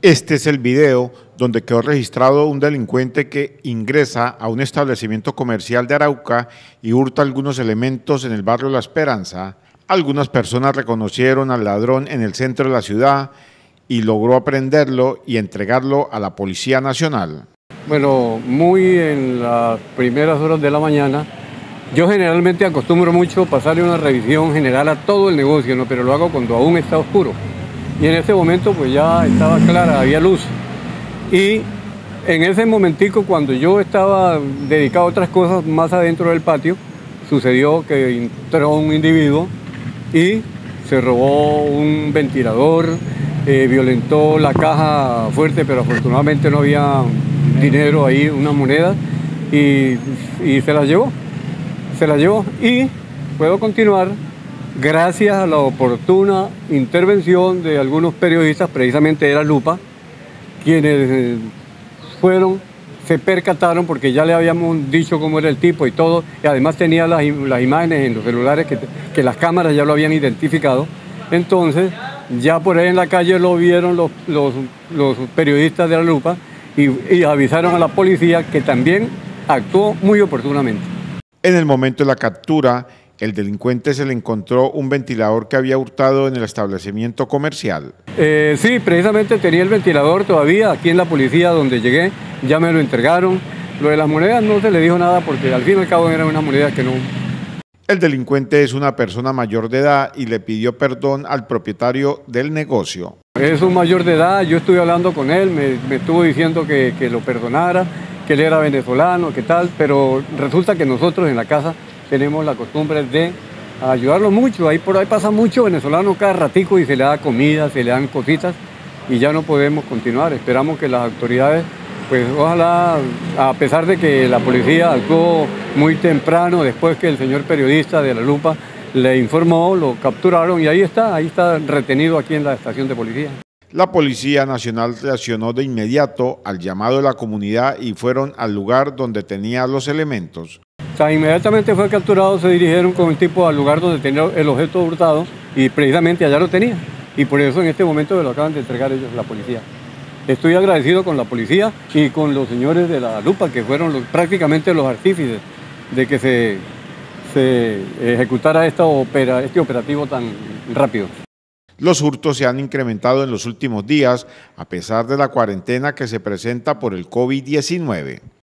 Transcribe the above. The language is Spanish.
Este es el video donde quedó registrado un delincuente que ingresa a un establecimiento comercial de Arauca y hurta algunos elementos en el barrio La Esperanza. Algunas personas reconocieron al ladrón en el centro de la ciudad y logró aprehenderlo y entregarlo a la Policía Nacional. Bueno, muy en las primeras horas de la mañana. Yo generalmente acostumbro mucho pasarle una revisión general a todo el negocio, ¿no? Pero lo hago cuando aún está oscuro. Y en ese momento pues ya estaba clara, había luz. Y en ese momentico, cuando yo estaba dedicado a otras cosas más adentro del patio, sucedió que entró un individuo y se robó un ventilador, violentó la caja fuerte, pero afortunadamente no había dinero ahí, una moneda, y se la llevó. Se la llevó y puedo continuar gracias a la oportuna intervención de algunos periodistas, precisamente de La Lupa, quienes se percataron porque ya le habíamos dicho cómo era el tipo y todo, y además tenía las imágenes en los celulares que las cámaras ya lo habían identificado. Entonces, ya por ahí en la calle lo vieron los periodistas de La Lupa y avisaron a la policía, que también actuó muy oportunamente. En el momento de la captura, el delincuente se le encontró un ventilador que había hurtado en el establecimiento comercial. Sí, precisamente tenía el ventilador todavía aquí en la policía donde llegué, ya me lo entregaron. Lo de las monedas no se le dijo nada porque al fin y al cabo eran unas monedas que no. El delincuente es una persona mayor de edad y le pidió perdón al propietario del negocio. Es un mayor de edad, yo estuve hablando con él, me estuvo diciendo que lo perdonara, que él era venezolano, que tal, pero resulta que nosotros en la casa tenemos la costumbre de ayudarlo mucho. Ahí por ahí pasa mucho venezolano cada ratico y se le da comida, se le dan cositas y ya no podemos continuar. Esperamos que las autoridades, pues ojalá, a pesar de que la policía actuó muy temprano, después que el señor periodista de La Lupa le informó, lo capturaron y ahí está retenido aquí en la estación de policía. La Policía Nacional reaccionó de inmediato al llamado de la comunidad y fueron al lugar donde tenía los elementos. O sea, inmediatamente fue capturado, se dirigieron con el tipo al lugar donde tenía el objeto hurtado y precisamente allá lo tenía. Y por eso en este momento me lo acaban de entregar ellos, la policía. Estoy agradecido con la policía y con los señores de La Lupa, que fueron prácticamente los artífices de que se ejecutara este operativo tan rápido. Los hurtos se han incrementado en los últimos días a pesar de la cuarentena que se presenta por el COVID-19.